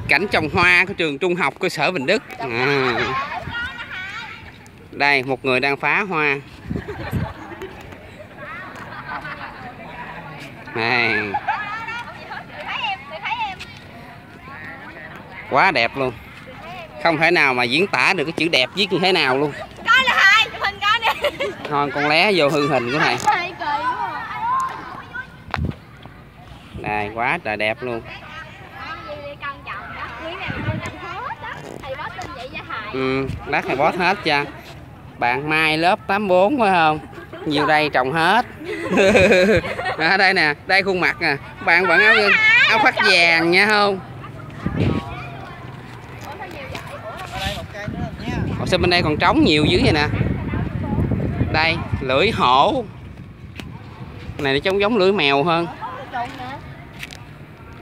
cảnh trồng hoa của trường trung học cơ sở Bình Đức. Đây một người đang phá hoa. Này. Quá đẹp luôn. Không thể nào mà diễn tả được cái chữ đẹp viết như thế nào luôn. Con là hai, chụp hình con đi. Thôi con lé vô hư hình của thầy. Đây quá trời đẹp luôn. Lát thầy bót hết cho. Bạn Mai lớp 84 phải không? Nhiều đây trồng hết. Ở đây nè, đây khuôn mặt nè. Bạn vẫn áo khoác vàng nha không? Ủa sao bên đây còn trống nhiều dữ vậy nè. Đây, lưỡi hổ. Này nó giống lưỡi mèo hơn.